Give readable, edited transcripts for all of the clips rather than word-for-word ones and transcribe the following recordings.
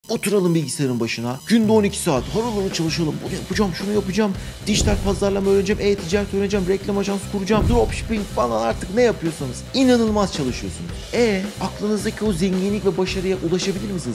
Oturalım bilgisayarın başına. Günde 12 saat harıl harıl çalışalım. Bunu yapacağım, şunu yapacağım. Dijital pazarlama öğreneceğim, e-ticaret öğreneceğim, reklam ajansı kuracağım, dropshipping falan artık ne yapıyorsanız. İnanılmaz çalışıyorsunuz. Aklınızdaki o zenginlik ve başarıya ulaşabilir misiniz?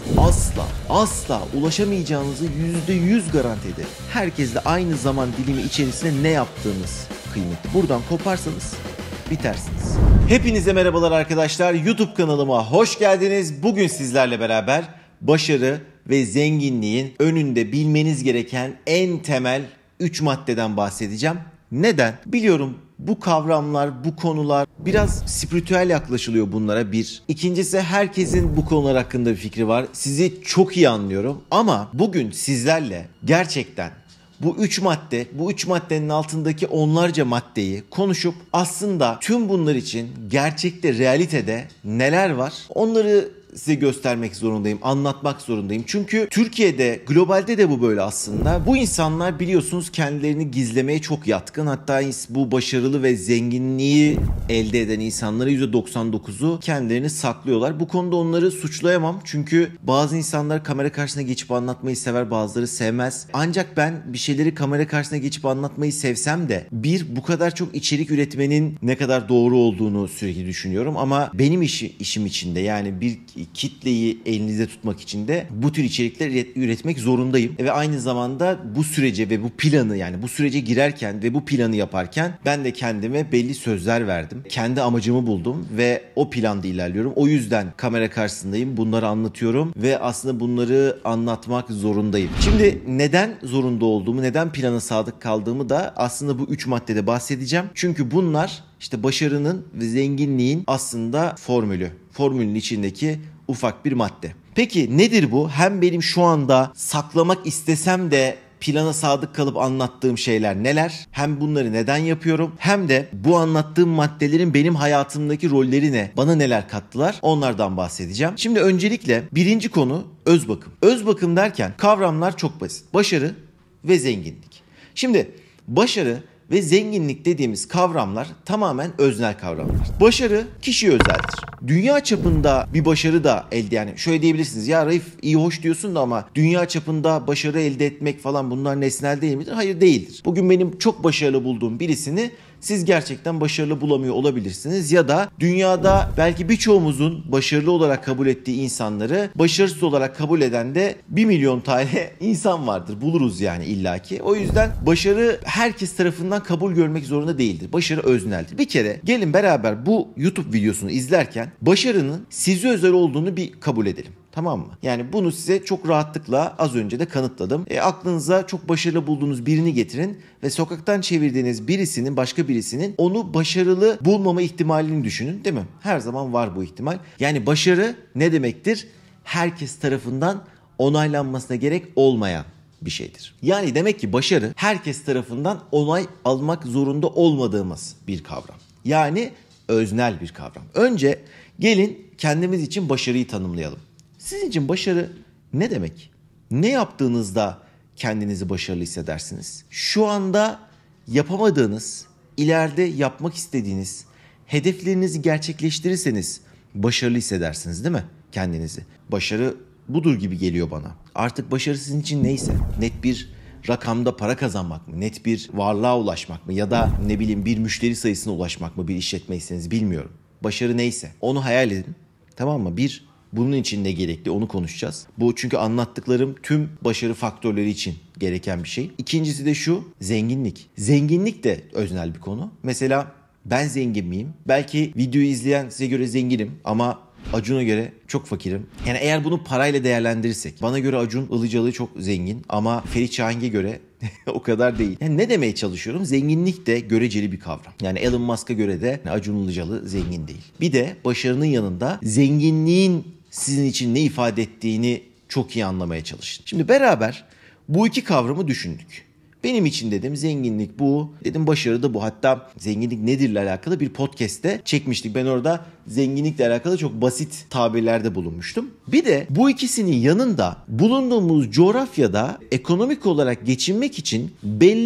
Asla ulaşamayacağınızı %100 garanti ederim. Herkesle aynı zaman dilimi içerisinde ne yaptığınız kıymetli. Buradan koparsanız bitersiniz. Hepinize merhabalar arkadaşlar. YouTube kanalıma hoş geldiniz. Bugün sizlerle beraber başarı ve zenginliğin önünde bilmeniz gereken en temel 3 maddeden bahsedeceğim. Neden? Biliyorum bu kavramlar, bu konular biraz spiritüel yaklaşılıyor bunlara bir. İkincisi herkesin bu konular hakkında bir fikri var. Sizi çok iyi anlıyorum ama bugün sizlerle gerçekten bu 3 madde, bu 3 maddenin altındaki onlarca maddeyi konuşup aslında tüm bunlar için gerçekte, realitede neler var onları size göstermek zorundayım, anlatmak zorundayım. Çünkü Türkiye'de, globalde de bu böyle aslında. Bu insanlar biliyorsunuz kendilerini gizlemeye çok yatkın. Hatta bu başarılı ve zenginliği elde eden insanların %99'u kendilerini saklıyorlar. Bu konuda onları suçlayamam. Çünkü bazı insanlar kamera karşısına geçip anlatmayı sever, bazıları sevmez. Ancak ben bir şeyleri kamera karşısına geçip anlatmayı sevsem de bu kadar çok içerik üretmenin ne kadar doğru olduğunu sürekli düşünüyorum. Ama benim işim içinde yani bir kitleyi elinizde tutmak için de bu tür içerikler üretmek zorundayım. Ve aynı zamanda bu sürece ve bu planı yani bu sürece girerken ve bu planı yaparken ben de kendime belli sözler verdim. Kendi amacımı buldum ve o planda ilerliyorum. O yüzden kamera karşısındayım. Bunları anlatıyorum ve aslında bunları anlatmak zorundayım. Şimdi neden zorunda olduğumu, neden plana sadık kaldığımı da aslında bu 3 maddede bahsedeceğim. Çünkü bunlar işte başarının ve zenginliğin aslında formülü. Formülün içindeki ufak bir madde. Peki nedir bu? Hem benim şu anda saklamak istesem de plana sadık kalıp anlattığım şeyler neler? Hem bunları neden yapıyorum? Hem de bu anlattığım maddelerin benim hayatımdaki rolleri ne? Bana neler kattılar? Onlardan bahsedeceğim. Şimdi öncelikle birinci konu öz bakım. Öz bakım derken kavramlar çok basit. Başarı ve zenginlik. Şimdi başarı ve zenginlik dediğimiz kavramlar tamamen öznel kavramlar. Başarı kişiye özeldir. Dünya çapında bir başarı da yani şöyle diyebilirsiniz. Ya Raif iyi hoş diyorsun da ama dünya çapında başarı elde etmek falan bunlar nesnel değil midir? Hayır değildir. Bugün benim çok başarılı bulduğum birisini siz gerçekten başarılı bulamıyor olabilirsiniz ya da dünyada belki birçoğumuzun başarılı olarak kabul ettiği insanları başarısız olarak kabul eden de 1 milyon tane insan vardır. Buluruz yani illaki. O yüzden başarı herkes tarafından kabul görmek zorunda değildir. Başarı özneldir. Bir kere gelin beraber bu YouTube videosunu izlerken başarının size özel olduğunu bir kabul edelim. Tamam mı? Yani bunu size çok rahatlıkla az önce de kanıtladım. Aklınıza çok başarılı bulduğunuz birini getirin ve sokaktan çevirdiğiniz başka birisinin onu başarılı bulmama ihtimalini düşünün, değil mi? Her zaman var bu ihtimal. Yani başarı ne demektir? Herkes tarafından onaylanmasına gerek olmayan bir şeydir. Yani demek ki başarı herkes tarafından onay almak zorunda olmadığımız bir kavram. Yani öznel bir kavram. Önce gelin kendimiz için başarıyı tanımlayalım. Sizin için başarı ne demek? Ne yaptığınızda kendinizi başarılı hissedersiniz? Şu anda yapamadığınız, ileride yapmak istediğiniz hedeflerinizi gerçekleştirirseniz başarılı hissedersiniz, değil mi? Kendinizi. Başarı budur gibi geliyor bana. Artık başarı sizin için neyse, net bir rakamda para kazanmak mı, net bir varlığa ulaşmak mı ya da bir müşteri sayısına ulaşmak mı bir işletmeyseniz bilmiyorum. Başarı neyse onu hayal edin, tamam mı? Bunun için ne gerekli onu konuşacağız. Bu çünkü anlattıklarım tüm başarı faktörleri için gereken bir şey. İkincisi de şu, zenginlik. Zenginlik de öznel bir konu. Mesela ben zengin miyim? Belki videoyu izleyen size göre zenginim ama Acun'a göre çok fakirim. Yani eğer bunu parayla değerlendirirsek, bana göre Acun Ilıcalı çok zengin ama Ferit Şahin'e göre o kadar değil. Yani ne demeye çalışıyorum? Zenginlik de göreceli bir kavram. Yani Elon Musk'a göre de Acun Ilıcalı zengin değil. Bir de başarının yanında zenginliğin sizin için ne ifade ettiğini çok iyi anlamaya çalışın. Şimdi beraber bu iki kavramı düşündük. Benim için dedim zenginlik bu, dedim başarı da bu. Hatta zenginlik nedirle alakalı bir podcast'te çekmiştik. Ben orada zenginlikle alakalı çok basit tabirlerde bulunmuştum. Bir de bu ikisinin yanında bulunduğumuz coğrafyada ekonomik olarak geçinmek için belli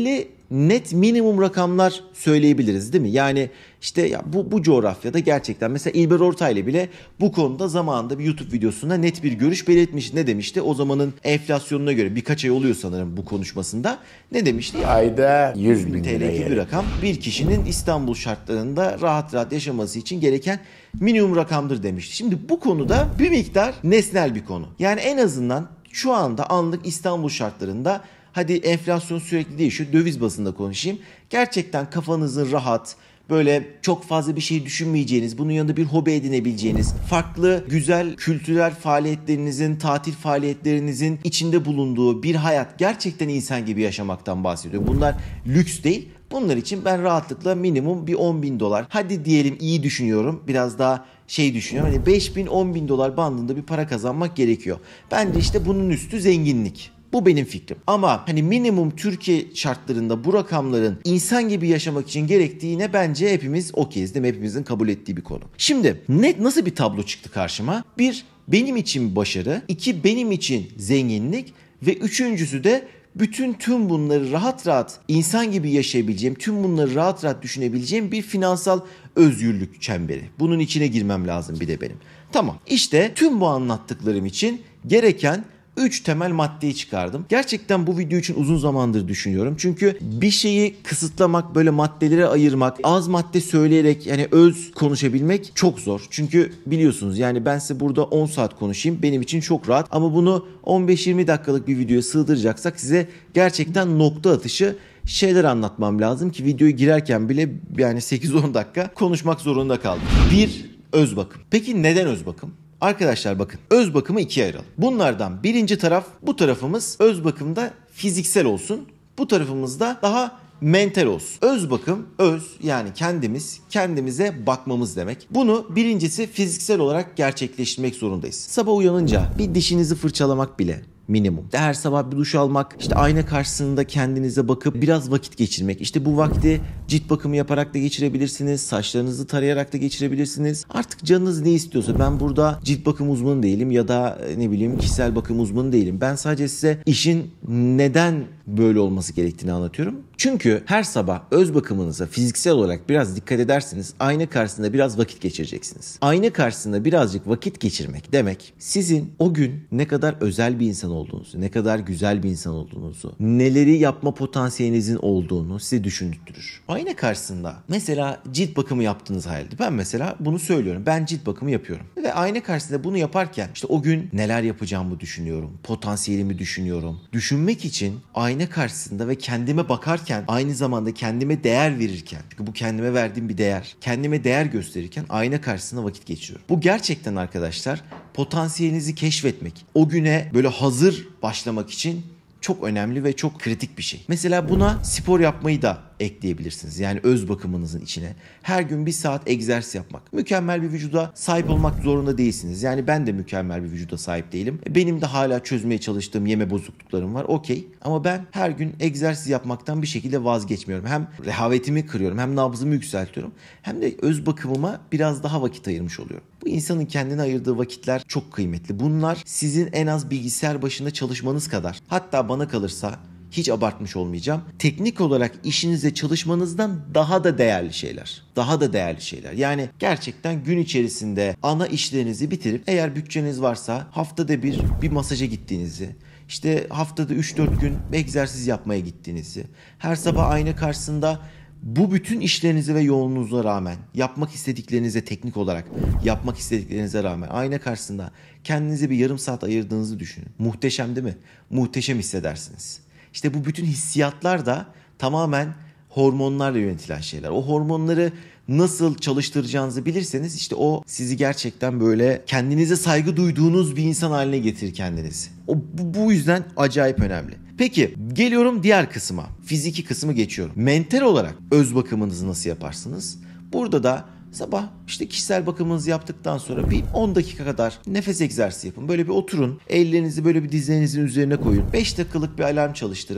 net minimum rakamlar söyleyebiliriz değil mi? Yani işte ya bu coğrafyada gerçekten mesela İlber Ortaylı bile bu konuda zamanında bir YouTube videosunda net bir görüş belirtmiş. Ne demişti? O zamanın enflasyonuna göre birkaç ay oluyor sanırım bu konuşmasında. Ne demişti? Ayda 100 bin TL lira gibi bir rakam bir kişinin İstanbul şartlarında rahat rahat yaşaması için gereken minimum rakamdır demişti. Şimdi bu konuda bir miktar nesnel bir konu. Yani en azından şu anda anlık İstanbul şartlarında, hadi enflasyon sürekli değişiyor, döviz bazında konuşayım. Gerçekten kafanızın rahat, böyle çok fazla bir şey düşünmeyeceğiniz, bunun yanında bir hobi edinebileceğiniz, farklı güzel kültürel faaliyetlerinizin, tatil faaliyetlerinizin içinde bulunduğu bir hayat, gerçekten insan gibi yaşamaktan bahsediyorum. Bunlar lüks değil. Bunlar için ben rahatlıkla minimum bir 10 bin dolar, hadi diyelim iyi düşünüyorum, biraz daha düşünüyorum. Hani 5 bin 10 bin dolar bandında bir para kazanmak gerekiyor. Bence işte bunun üstü zenginlik. Bu benim fikrim. Ama hani minimum Türkiye şartlarında bu rakamların insan gibi yaşamak için gerektiğine bence hepimiz okeyiz değil mi? Hepimizin kabul ettiği bir konu. Şimdi nasıl bir tablo çıktı karşıma? 1, benim için başarı. 2, benim için zenginlik. Ve üçüncüsü de tüm bunları rahat rahat insan gibi yaşayabileceğim, tüm bunları rahat rahat düşünebileceğim bir finansal özgürlük çemberi. Bunun içine girmem lazım bir de benim. Tamam, işte tüm bu anlattıklarım için gereken 3 temel maddeyi çıkardım. Gerçekten bu video için uzun zamandır düşünüyorum. Çünkü bir şeyi kısıtlamak, böyle maddelere ayırmak, az madde söyleyerek yani öz konuşabilmek çok zor. Çünkü biliyorsunuz yani ben size burada 10 saat konuşayım, benim için çok rahat. Ama bunu 15-20 dakikalık bir videoya sığdıracaksak size gerçekten nokta atışı şeyler anlatmam lazım ki videoya girerken bile yani 8-10 dakika konuşmak zorunda kaldım. 1. Öz bakım. Peki neden öz bakım? Arkadaşlar bakın, öz bakımı ikiye ayıralım. Bunlardan birinci taraf, bu tarafımız öz bakımda fiziksel olsun. Bu tarafımız da daha mental olsun. Öz bakım, yani kendimize bakmamız demek. Bunu birincisi fiziksel olarak gerçekleştirmek zorundayız. Sabah uyanınca bir dişinizi fırçalamak bile minimum. Her sabah bir duş almak, işte ayna karşısında kendinize bakıp biraz vakit geçirmek. İşte bu vakti cilt bakımı yaparak da geçirebilirsiniz. Saçlarınızı tarayarak da geçirebilirsiniz. Artık canınız ne istiyorsa, ben burada cilt bakım uzmanı değilim ya da kişisel bakım uzmanı değilim. Ben sadece size işin neden böyle olması gerektiğini anlatıyorum. Çünkü her sabah öz bakımınıza fiziksel olarak biraz dikkat ederseniz ayna karşısında biraz vakit geçireceksiniz. Ayna karşısında birazcık vakit geçirmek demek sizin o gün ne kadar özel bir insan olduğunuzu, ne kadar güzel bir insan olduğunuzu, neleri yapma potansiyelinizin olduğunu size düşündürtür. Ayna karşısında mesela cilt bakımı yaptığınızı hayal edin. Ben mesela bunu söylüyorum. Ben cilt bakımı yapıyorum. Ve ayna karşısında bunu yaparken işte o gün neler yapacağımı düşünüyorum. Potansiyelimi düşünüyorum. Düşünmek için ayna karşısında ve kendime bakarken, aynı zamanda kendime değer verirken, çünkü bu kendime verdiğim bir değer, kendime değer gösterirken ayna karşısında vakit geçiriyorum. Bu gerçekten arkadaşlar potansiyelinizi keşfetmek, o güne böyle hazır başlamak için çok önemli ve çok kritik bir şey. Mesela buna spor yapmayı da ekleyebilirsiniz. Yani öz bakımınızın içine. Her gün 1 saat egzersiz yapmak. Mükemmel bir vücuda sahip olmak zorunda değilsiniz. Yani ben de mükemmel bir vücuda sahip değilim. Benim de hala çözmeye çalıştığım yeme bozukluklarım var. Okey. Ama ben her gün egzersiz yapmaktan bir şekilde vazgeçmiyorum. Hem rehavetimi kırıyorum, hem nabzımı yükseltiyorum. Hem de öz bakımıma biraz daha vakit ayırmış oluyorum. Bu insanın kendine ayırdığı vakitler çok kıymetli. Bunlar sizin en az bilgisayar başında çalışmanız kadar, hatta bana kalırsa hiç abartmış olmayacağım, teknik olarak işinize çalışmanızdan daha da değerli şeyler. Daha da değerli şeyler. Yani gerçekten gün içerisinde ana işlerinizi bitirip, eğer bütçeniz varsa haftada bir masaja gittiğinizi, işte haftada 3-4 gün egzersiz yapmaya gittiğinizi, her sabah ayna karşısında bu bütün işlerinize ve yoğunluğunuza rağmen, teknik olarak yapmak istediklerinize rağmen ayna karşısında kendinize bir yarım saat ayırdığınızı düşünün. Muhteşem değil mi? Muhteşem hissedersiniz. İşte bu bütün hissiyatlar da tamamen hormonlarla yönetilen şeyler. O hormonları nasıl çalıştıracağınızı bilirseniz işte o sizi gerçekten böyle kendinize saygı duyduğunuz bir insan haline getirir kendinizi. Bu yüzden acayip önemli. Peki geliyorum diğer kısma. Fiziki kısmı geçiyorum. Mental olarak öz bakımınızı nasıl yaparsınız? Burada da sabah işte kişisel bakımınızı yaptıktan sonra bir 10 dakika kadar nefes egzersizi yapın. Böyle bir oturun. Ellerinizi böyle bir dizlerinizin üzerine koyun. 5 dakikalık bir alarm çalıştırın.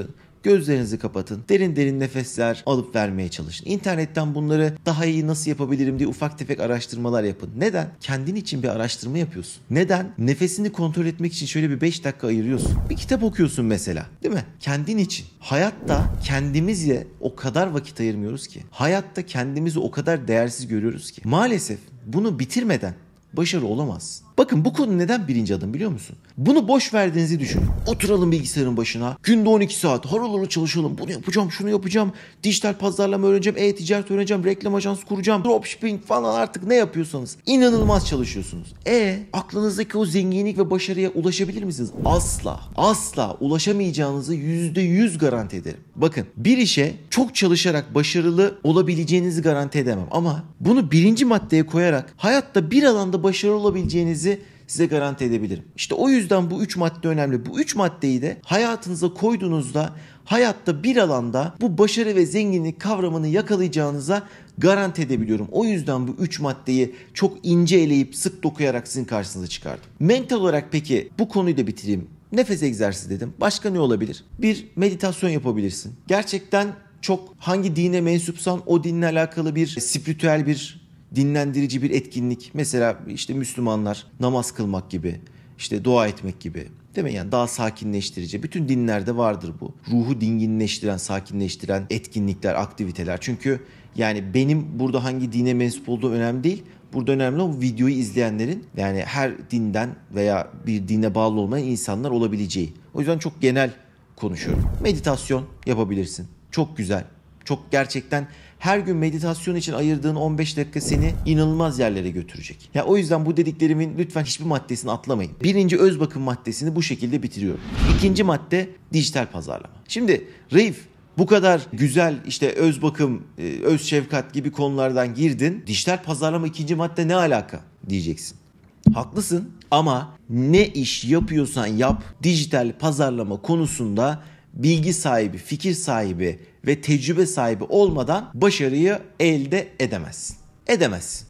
Gözlerinizi kapatın. Derin derin nefesler alıp vermeye çalışın. İnternetten bunları daha iyi nasıl yapabilirim diye ufak tefek araştırmalar yapın. Neden? Kendin için bir araştırma yapıyorsun. Neden? Nefesini kontrol etmek için şöyle bir 5 dakika ayırıyorsun. Bir kitap okuyorsun mesela. Değil mi? Kendin için. Hayatta kendimizle o kadar vakit ayırmıyoruz ki. Hayatta kendimizi o kadar değersiz görüyoruz ki. Maalesef bunu bitirmeden başarı olamaz. Bakın bu konu neden birinci adım biliyor musun? Bunu boş verdiğinizi düşünün. Oturalım bilgisayarın başına. Günde 12 saat harıl harıl çalışalım. Bunu yapacağım, şunu yapacağım. Dijital pazarlama öğreneceğim, e-ticaret öğreneceğim, reklam ajansı kuracağım, dropshipping falan artık ne yapıyorsanız. İnanılmaz çalışıyorsunuz. Aklınızdaki o zenginlik ve başarıya ulaşabilir misiniz? Asla. Asla ulaşamayacağınızı %100 garanti ederim. Bakın bir işe çok çalışarak başarılı olabileceğinizi garanti edemem. Ama bunu birinci maddeye koyarak hayatta bir alanda başarılı olabileceğinizi size garanti edebilirim. İşte o yüzden bu 3 madde önemli. Bu 3 maddeyi de hayatınıza koyduğunuzda hayatta bir alanda bu başarı ve zenginlik kavramını yakalayacağınıza garanti edebiliyorum. O yüzden bu 3 maddeyi çok ince eleyip sık dokuyarak sizin karşınıza çıkardım. Mental olarak peki bu konuyu da bitireyim. Nefes egzersizi dedim. Başka ne olabilir? Bir meditasyon yapabilirsin. Gerçekten çok hangi dine mensupsan o dinle alakalı bir spiritüel bir dinlendirici bir etkinlik. Mesela işte Müslümanlar namaz kılmak gibi, işte dua etmek gibi. Değil mi? Yani daha sakinleştirici. Bütün dinlerde vardır bu. Ruhu dinginleştiren, sakinleştiren etkinlikler, aktiviteler. Çünkü yani benim burada hangi dine mensup olduğu önemli değil. Burada önemli olan videoyu izleyenlerin yani her dinden veya bir dine bağlı olmayan insanlar olabileceği. O yüzden çok genel konuşuyorum. Meditasyon yapabilirsin. Çok güzel. Çok gerçekten her gün meditasyon için ayırdığın 15 dakika seni inanılmaz yerlere götürecek. Ya o yüzden bu dediklerimin lütfen hiçbir maddesini atlamayın. Birinci öz bakım maddesini bu şekilde bitiriyorum. İkinci madde dijital pazarlama. Şimdi Raif bu kadar güzel işte öz bakım, öz şefkat gibi konulardan girdin. Dijital pazarlama ikinci madde ne alaka diyeceksin. Haklısın ama ne iş yapıyorsan yap dijital pazarlama konusunda bilgi sahibi, fikir sahibi ve tecrübe sahibi olmadan başarıyı elde edemezsin. Edemezsin.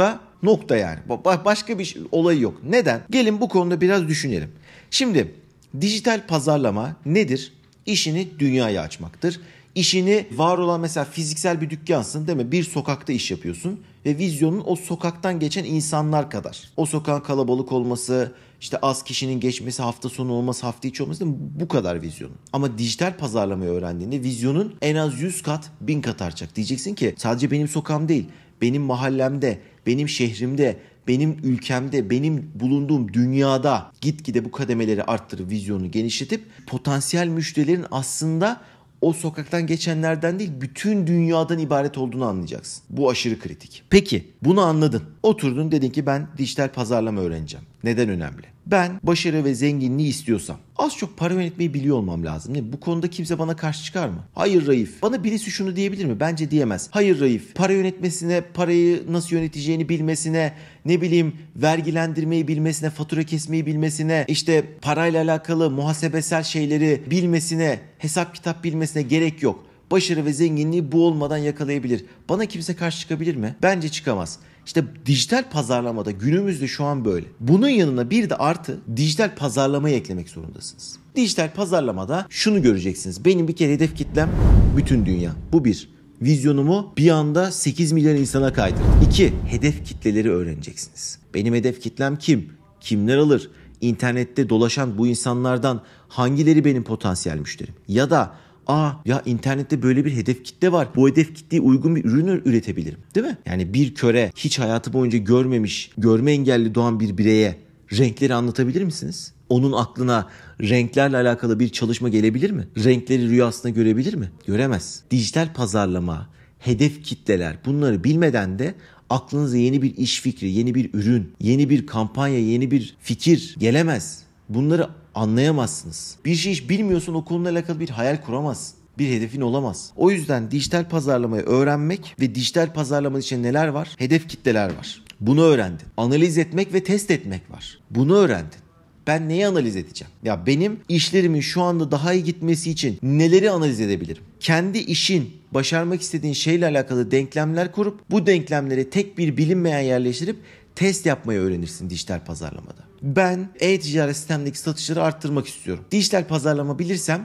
Nokta yani. Başka bir olayı yok. Neden? Gelin bu konuda biraz düşünelim. Şimdi dijital pazarlama nedir? İşini dünyaya açmaktır. İşini var olan mesela fiziksel bir dükkansın değil mi? Bir sokakta iş yapıyorsun ve vizyonun o sokaktan geçen insanlar kadar. O sokağın kalabalık olması, işte az kişinin geçmesi, hafta sonu olması, hafta içi olması değil mi? Bu kadar vizyonun. Ama dijital pazarlamayı öğrendiğinde vizyonun en az 100 kat, 1000 kat artacak. Diyeceksin ki sadece benim sokağım değil, benim mahallemde, benim şehrimde, benim ülkemde, benim bulunduğum dünyada gitgide bu kademeleri arttırıp vizyonu genişletip potansiyel müşterilerin aslında o sokaktan geçenlerden değil bütün dünyadan ibaret olduğunu anlayacaksın. Bu aşırı kritik. Peki bunu anladın. Oturdun dedin ki ben dijital pazarlama öğreneceğim. Neden önemli? Ben başarı ve zenginliği istiyorsam az çok para yönetmeyi biliyor olmam lazım. Değil mi? Bu konuda kimse bana karşı çıkar mı? Hayır Raif. Bana birisi şunu diyebilir mi? Bence diyemez. Hayır Raif. Para yönetmesine, parayı nasıl yöneteceğini bilmesine, ne bileyim vergilendirmeyi bilmesine, fatura kesmeyi bilmesine, işte parayla alakalı muhasebesel şeyleri bilmesine, hesap kitap bilmesine gerek yok. Başarı ve zenginliği bu olmadan yakalayabilir. Bana kimse karşı çıkabilir mi? Bence çıkamaz. İşte dijital pazarlamada günümüzde şu an böyle. Bunun yanına bir de artı dijital pazarlamayı eklemek zorundasınız. Dijital pazarlamada şunu göreceksiniz. Benim bir kere hedef kitlem bütün dünya. Bu bir. Vizyonumu bir anda 8 milyon insana kaydırdım. 2. Hedef kitleleri öğreneceksiniz. Benim hedef kitlem kim? Kimler alır? İnternette dolaşan bu insanlardan hangileri benim potansiyel müşterim? Ya da ya internette böyle bir hedef kitle var. Bu hedef kitleye uygun bir ürün üretebilirim. Değil mi? Yani bir köre hiç hayatı boyunca görmemiş, görme engelli doğan bir bireye renkleri anlatabilir misiniz? Onun aklına renklerle alakalı bir çalışma gelebilir mi? Renkleri rüyasında görebilir mi? Göremez. Dijital pazarlama, hedef kitleler bunları bilmeden de aklınıza yeni bir iş fikri, yeni bir ürün, yeni bir kampanya, yeni bir fikir gelemez. Bunları anlayamazsınız. Bir şey hiç bilmiyorsun o konuyla alakalı bir hayal kuramazsın. Bir hedefin olamaz. O yüzden dijital pazarlamayı öğrenmek ve dijital pazarlama için neler var? Hedef kitleler var. Bunu öğrendin. Analiz etmek ve test etmek var. Bunu öğrendin. Ben neyi analiz edeceğim? Ya benim işlerimin şu anda daha iyi gitmesi için neleri analiz edebilirim? Kendi işin, başarmak istediğin şeyle alakalı denklemler kurup bu denklemleri tek bir bilinmeyen yerleştirip test yapmayı öğrenirsin dijital pazarlamada. Ben e-ticaret sistemindeki satışları arttırmak istiyorum. Dijital pazarlama bilirsem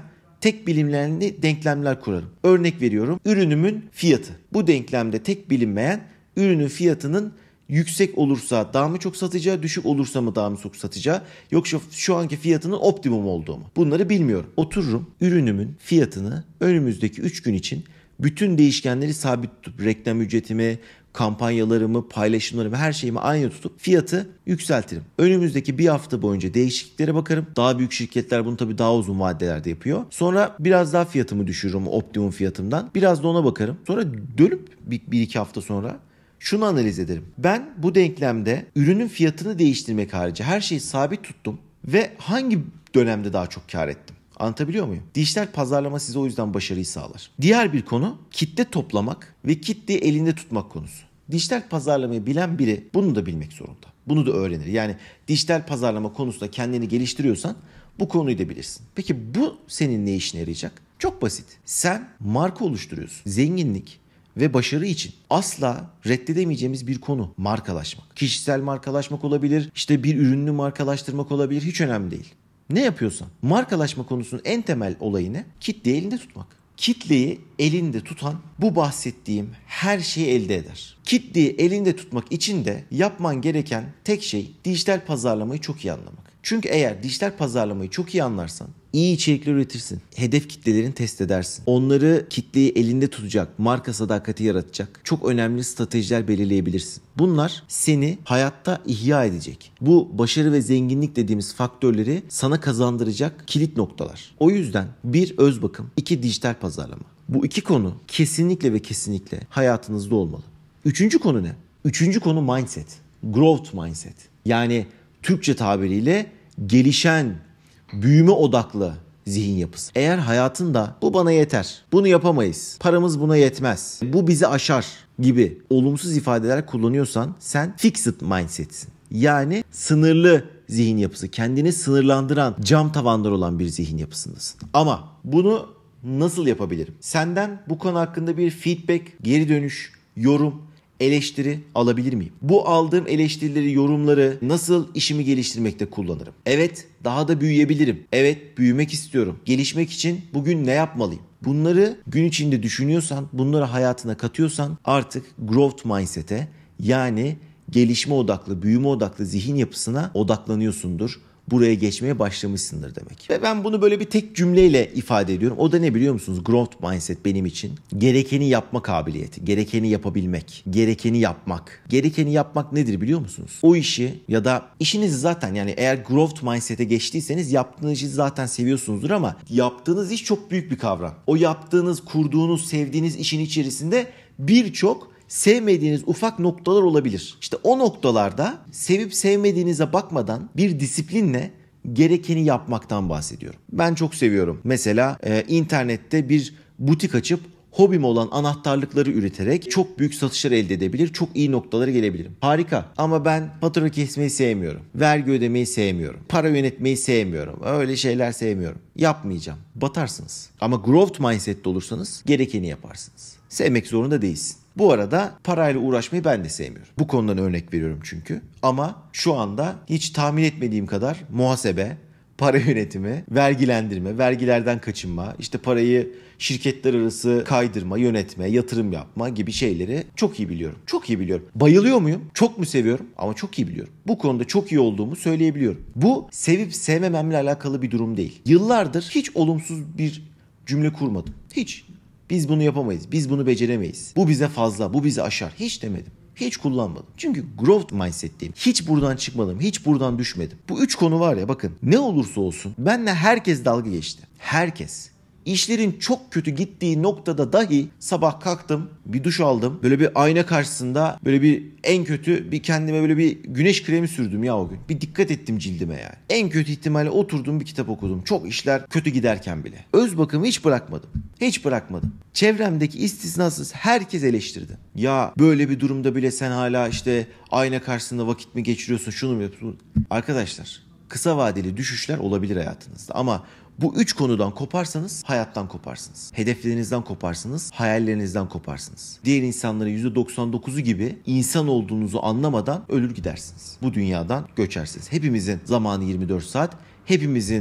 tek bilinmeyenli denklemler kurarım. Örnek veriyorum, ürünümün fiyatı. Bu denklemde tek bilinmeyen ürünün fiyatının yüksek olursa daha mı çok satacağı, düşük olursa mı daha mı çok satacağı, yoksa şu anki fiyatının optimum olduğu mu? Bunları bilmiyorum. Otururum, ürünümün fiyatını önümüzdeki 3 gün için bütün değişkenleri sabit tutup, reklam ücretimi, kampanyalarımı, paylaşımlarımı, her şeyimi aynı tutup fiyatı yükseltirim. Önümüzdeki bir hafta boyunca değişikliklere bakarım. Daha büyük şirketler bunu tabii daha uzun vadelerde yapıyor. Sonra biraz daha fiyatımı düşürürüm optimum fiyatımdan. Biraz da ona bakarım. Sonra dönüp bir iki hafta sonra şunu analiz ederim. Ben bu denklemde ürünün fiyatını değiştirmek harici her şeyi sabit tuttum ve hangi dönemde daha çok kar ettim? Anlatabiliyor muyum? Dijital pazarlama size o yüzden başarıyı sağlar. Diğer bir konu kitle toplamak ve kitleyi elinde tutmak konusu. Dijital pazarlamayı bilen biri bunu da bilmek zorunda. Bunu da öğrenir. Yani dijital pazarlama konusunda kendini geliştiriyorsan bu konuyu da bilirsin. Peki bu senin ne işine yarayacak? Çok basit. Sen marka oluşturuyorsun. Zenginlik ve başarı için asla reddedemeyeceğimiz bir konu markalaşmak. Kişisel markalaşmak olabilir, işte bir ürünü markalaştırmak olabilir, hiç önemli değil. Ne yapıyorsan markalaşma konusunun en temel olayı ne? Kitleyi elinde tutmak. Kitleyi elinde tutan bu bahsettiğim her şeyi elde eder. Kitleyi elinde tutmak için de yapman gereken tek şey dijital pazarlamayı çok iyi anlamak. Çünkü eğer dijital pazarlamayı çok iyi anlarsan iyi içerikler üretirsin. Hedef kitlelerini test edersin. Onları, kitleyi elinde tutacak, marka sadakati yaratacak çok önemli stratejiler belirleyebilirsin. Bunlar seni hayatta ihya edecek. Bu başarı ve zenginlik dediğimiz faktörleri sana kazandıracak kilit noktalar. O yüzden 1 öz bakım, 2 dijital pazarlama. Bu iki konu kesinlikle ve kesinlikle hayatınızda olmalı. Üçüncü konu ne? Üçüncü konu mindset. Growth mindset. Yani Türkçe tabiriyle gelişen, büyüme odaklı zihin yapısı. Eğer hayatında bu bana yeter, bunu yapamayız, paramız buna yetmez, bu bizi aşar gibi olumsuz ifadeler kullanıyorsan sen fixed mindset'sin. Yani sınırlı zihin yapısı, kendini sınırlandıran, cam tavanlar olan bir zihin yapısındasın. Ama bunu nasıl yapabilirim? Senden bu konu hakkında bir feedback, geri dönüş, yorum, eleştiri alabilir miyim? Bu aldığım eleştirileri, yorumları nasıl işimi geliştirmekte kullanırım? Evet, daha da büyüyebilirim. Evet, büyümek istiyorum. Gelişmek için bugün ne yapmalıyım? Bunları gün içinde düşünüyorsan, bunları hayatına katıyorsan artık growth mindset'e, yani gelişme odaklı, büyüme odaklı zihin yapısına odaklanıyorsundur. Buraya geçmeye başlamışsındır demek. Ve ben bunu böyle bir tek cümleyle ifade ediyorum. O da ne biliyor musunuz? Growth mindset benim için gerekeni yapma kabiliyeti, gerekeni yapabilmek, gerekeni yapmak. Gerekeni yapmak nedir biliyor musunuz? O işi ya da işinizi zaten, yani eğer growth mindset'e geçtiyseniz yaptığınız işi zaten seviyorsunuzdur ama yaptığınız iş çok büyük bir kavram. O yaptığınız, kurduğunuz, sevdiğiniz işin içerisinde birçok sevmediğiniz ufak noktalar olabilir. İşte o noktalarda sevip sevmediğinize bakmadan bir disiplinle gerekeni yapmaktan bahsediyorum. Ben çok seviyorum. Mesela internette bir butik açıp hobim olan anahtarlıkları üreterek çok büyük satışlar elde edebilir, çok iyi noktalara gelebilirim. Harika. Ama ben fatura kesmeyi sevmiyorum. Vergi ödemeyi sevmiyorum. Para yönetmeyi sevmiyorum. Öyle şeyler sevmiyorum. Yapmayacağım. Batarsınız. Ama growth mindset'te olursanız gerekeni yaparsınız. Sevmek zorunda değilsin. Bu arada parayla uğraşmayı ben de sevmiyorum. Bu konudan örnek veriyorum çünkü. Ama şu anda hiç tahmin etmediğim kadar muhasebe, para yönetimi, vergilendirme, vergilerden kaçınma, işte parayı şirketler arası kaydırma, yönetme, yatırım yapma gibi şeyleri çok iyi biliyorum. Çok iyi biliyorum. Bayılıyor muyum? Çok mu seviyorum? Ama çok iyi biliyorum. Bu konuda çok iyi olduğumu söyleyebiliyorum. Bu sevip sevmememle alakalı bir durum değil. Yıllardır hiç olumsuz bir cümle kurmadım. Hiç. Biz bunu yapamayız, biz bunu beceremeyiz. Bu bize fazla, bu bizi aşar. Hiç demedim. Hiç kullanmadım. Çünkü growth mindset'teyim. Hiç buradan çıkmadım, hiç buradan düşmedim. Bu 3 konu var ya, bakın ne olursa olsun benimle herkes dalga geçti. Herkes. İşlerin çok kötü gittiği noktada dahi sabah kalktım, bir duş aldım. Böyle bir ayna karşısında böyle bir en kötü bir kendime böyle bir güneş kremi sürdüm ya o gün. Bir dikkat ettim cildime yani. En kötü ihtimalle oturdum, bir kitap okudum. Çok işler kötü giderken bile. Öz bakımı hiç bırakmadım. Hiç bırakmadım. Çevremdeki istisnasız herkes eleştirdi. Ya böyle bir durumda bile sen hala işte ayna karşısında vakit mi geçiriyorsun, şunu mu yapıyorsun? Arkadaşlar, kısa vadeli düşüşler olabilir hayatınızda ama bu 3 konudan koparsanız hayattan koparsınız. Hedeflerinizden koparsınız, hayallerinizden koparsınız. Diğer insanların %99'u gibi insan olduğunuzu anlamadan ölür gidersiniz. Bu dünyadan göçersiniz. Hepimizin zamanı 24 saat, hepimizin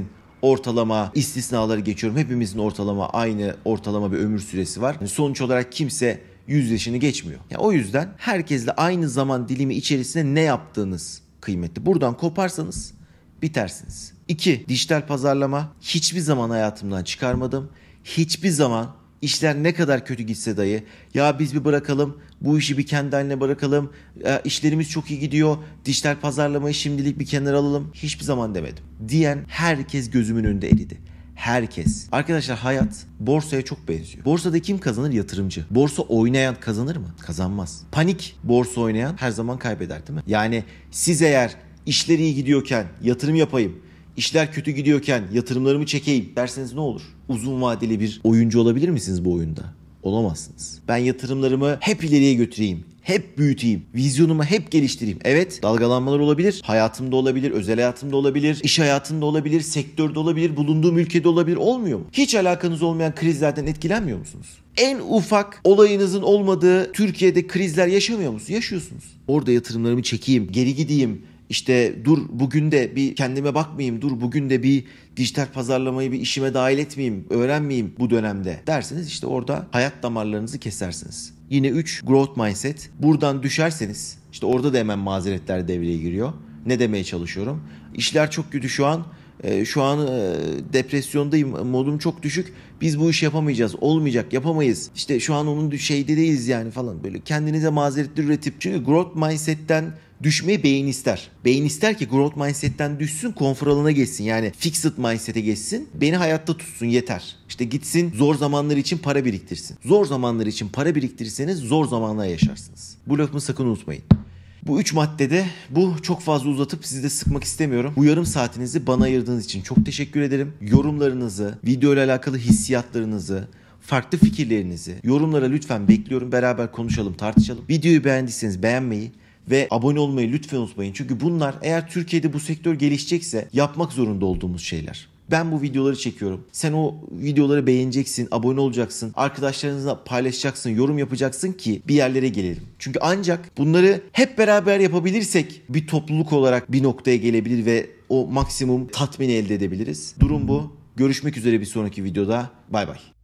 ortalama, istisnaları geçiyorum. Hepimizin ortalama aynı ortalama bir ömür süresi var. Yani sonuç olarak kimse 100 yaşını geçmiyor. Yani o yüzden herkesle aynı zaman dilimi içerisinde ne yaptığınız kıymetli. Buradan koparsanız bitersiniz. 2. Dijital pazarlama hiçbir zaman hayatımdan çıkarmadım. Hiçbir zaman işler ne kadar kötü gitse dahi ya biz bir bırakalım, bu işi bir kendi haline bırakalım, işlerimiz çok iyi gidiyor, dijital pazarlamayı şimdilik bir kenara alalım, hiçbir zaman demedim. Diyen herkes gözümün önünde eridi. Herkes. Arkadaşlar hayat borsaya çok benziyor. Borsada kim kazanır? Yatırımcı. Borsa oynayan kazanır mı? Kazanmaz. Panik borsa oynayan her zaman kaybeder değil mi? Yani siz eğer işler iyi gidiyorken yatırım yapayım, İşler kötü gidiyorken yatırımlarımı çekeyim derseniz ne olur? Uzun vadeli bir oyuncu olabilir misiniz bu oyunda? Olamazsınız. Ben yatırımlarımı hep ileriye götüreyim, hep büyüteyim, vizyonumu hep geliştireyim. Evet, dalgalanmalar olabilir, hayatımda olabilir, özel hayatımda olabilir, iş hayatında olabilir, sektörde olabilir, bulunduğum ülkede olabilir. Olmuyor mu? Hiç alakanız olmayan krizlerden etkilenmiyor musunuz? En ufak olayınızın olmadığı Türkiye'de krizler yaşamıyor musunuz? Yaşıyorsunuz. Orada yatırımlarımı çekeyim, geri gideyim. İşte dur bugün de bir kendime bakmayayım, dur bugün de bir dijital pazarlamayı bir işime dahil etmeyeyim, öğrenmeyeyim bu dönemde derseniz işte orada hayat damarlarınızı kesersiniz. Yine 3 growth mindset. Buradan düşerseniz işte orada da hemen mazeretler devreye giriyor. Ne demeye çalışıyorum? İşler çok kötü şu an. Şu an depresyondayım, modum çok düşük. Biz bu işi yapamayacağız, olmayacak, yapamayız. İşte şu an onun şeyde değiliz yani falan böyle kendinize mazeretler üretip. Çünkü growth mindset'ten düşmeyi beyin ister. Beyin ister ki growth mindset'ten düşsün, konfor alanına geçsin. Yani fixed mindset'e geçsin. Beni hayatta tutsun yeter. İşte gitsin zor zamanlar için para biriktirsin. Zor zamanlar için para biriktirirseniz zor zamanlar yaşarsınız. Bu lafımı sakın unutmayın. Bu 3 maddede bu çok fazla uzatıp sizi de sıkmak istemiyorum. Bu yarım saatinizi bana ayırdığınız için çok teşekkür ederim. Yorumlarınızı, video ile alakalı hissiyatlarınızı, farklı fikirlerinizi yorumlara lütfen bekliyorum. Beraber konuşalım, tartışalım. Videoyu beğendiyseniz beğenmeyi ve abone olmayı lütfen unutmayın. Çünkü bunlar eğer Türkiye'de bu sektör gelişecekse yapmak zorunda olduğumuz şeyler. Ben bu videoları çekiyorum. Sen o videoları beğeneceksin, abone olacaksın, arkadaşlarınızla paylaşacaksın, yorum yapacaksın ki bir yerlere gelelim. Çünkü ancak bunları hep beraber yapabilirsek bir topluluk olarak bir noktaya gelebilir ve o maksimum tatmini elde edebiliriz. Durum bu. Görüşmek üzere bir sonraki videoda. Bay bay.